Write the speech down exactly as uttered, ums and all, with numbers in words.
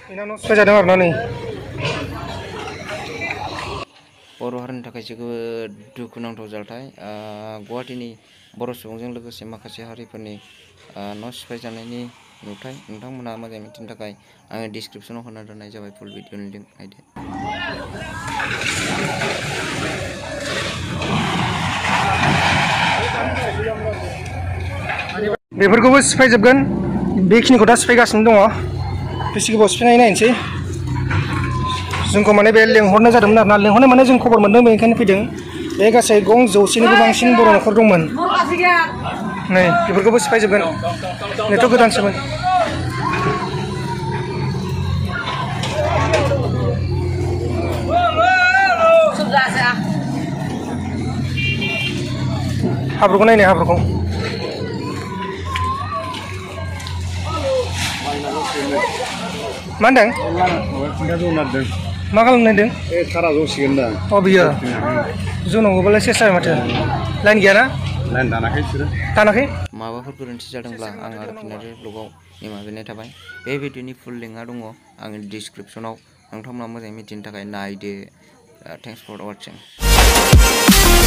Inanos saja dengar nani. बर' हारिनि थाखाय जोबोद दुखुनांथाव जाथाय गुवाहाटीनि बर' सुबुंजों लोगोसे माखासे हारिफोरनि न' सिफायजानायनि नुथाय नोंथांमोना मोजाङै मिथिनो थाखाय आङो डिसक्रिपसनाव होना दोननाय जाबाय फुल भिडिअनि लिंक नायदो। बेफोरखौबो सिफायजोबगोन बेखिनिखौ दा सिफायगासिनो दङ बेसे गोबाव सिफायनाय नायनोसै जोंखौ माने बे लेंहरनाय जादोंमोन आरोना लेंहरनाय माने जों खबर मोनदों बेनिखायनो फैदों बे गासै गं जौसेनिबो बांसिन बर' न'खर दंमोन नै बेफोरखौबो सिफायजोबगोन नेथ' गोदानसोमोन हाब्रुखौ नायनाय हाब्रुखौ मा होनदों मा खालामनो नायदों ए थारा जसिगोन दा अ बियो जनांगौबालाय सेस जाबाय माथो लाइन गैयाना लाइन दानाखै बिसोरो दानाखै माबाफोर गोरोन्थि जादोंब्ला आं आरो फिनारि ब्लगाव निमाहा बिनाय थाबाय बे भिडिअनि फुल लिंकआ दङ आंनि डिसक्रिपसनाव नोंथांमोना मोजाङै मिथिनो थाखाय नायदो थेंक्स फर वाचिं।